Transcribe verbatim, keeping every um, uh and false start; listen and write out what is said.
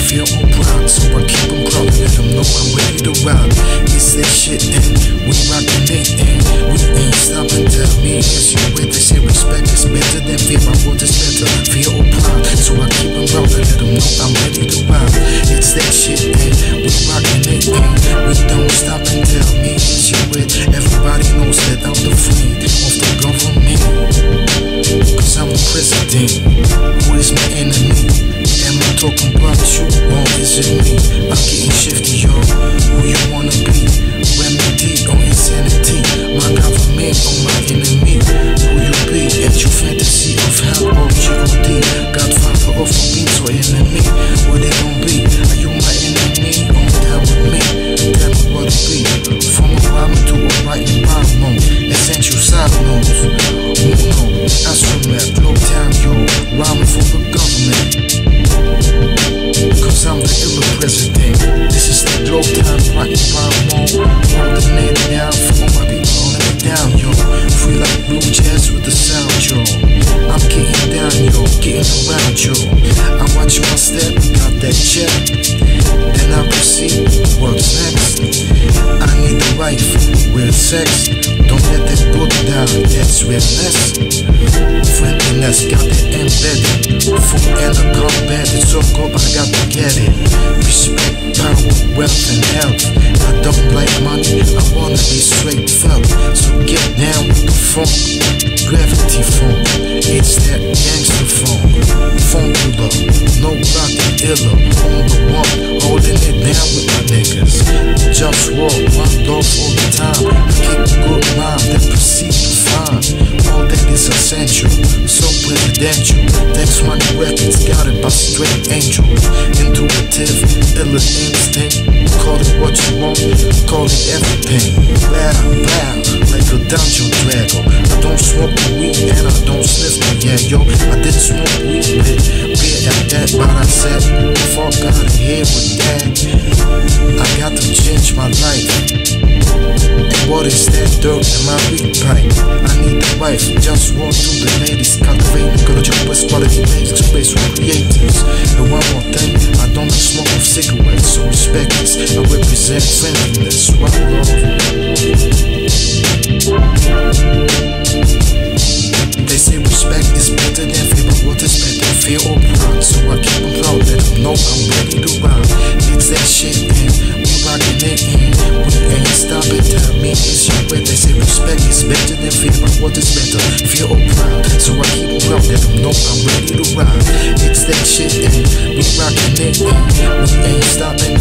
fear or pride, so I keep them proud, let them know I'm ready to ride. It's that shit and we rockin' it and we ain't stopping. Tell me is you with this shit, respect is better than fear, my word is better, fear or pride, so I keep them proud, let them know I'm ready to ride. It's that shit and we rockin' it and we don't stop and tell me is you with. Everybody knows that I'm the friend of the government, cause I'm the president. Who is my enemy? Am I talking about you or is it me? I'm getting shifty, yo. Who you wanna be? Remedy or insanity? My government or my enemy? Who you be? At your fantasy of hell or G O D? Godfather of a beat or enemy? What they gon' be? Are you my enemy or down with me? Tell me what it be. From a rhyming to a writing problem, essential side notes. Who know? That's from that Globetown, yo. Rhyming for the government, cause I'm the illa president. This is the Globetown, writing problem. Holding it down for my people, holding it down, yo. Free like blue jazz with the sound, yo. I'm getting down, yo, getting around, yo. I watch my step, got that check. Then I proceed, what's next? I need a wife, real sex. Don't let that book down, that's realness. Friendliness, got it embedded. Food and a combat, it's so good, I got to get it. Respect, power, wealth and health. I don't like money, I wanna be straight felt. So get down with the funk, gravity funk. It's that gangster funk. Funkula, nobody iller. On the one, holding it down with my niggas. JustWar, one dog all the time. I keep a good mind that proceed to find all that is essential, so presidential. Text money records, got it by straight angels. Intuitive, illa instinct. Call it what you want, call it everything. Loud, loud, like a dungeon dragon. I don't smoke the weed and I don't sniff the yeah, yo. I did smoke weed, bit, beer at that, but I said, fuck out of here with that. I got to change my life. And what is that dirt in my weed pipe? I need a wife, just walk through the ladies, cultivating ecological best quality basic space with creators. And one more thing, I don't smoke of cigarettes, so respect this. I represent friendliness, one love. They say respect is better than fear, but what is better, fear or pride? So I keep them proud, let them know I'm ready to ride. It's that shit and we rockin' it and we ain't stopping. Tell me is you with. They say respect is better than fear, but what is better, fear or pride? So I keep them proud, let them know I'm ready to ride. It's that shit and we rockin' it and we ain't stopping.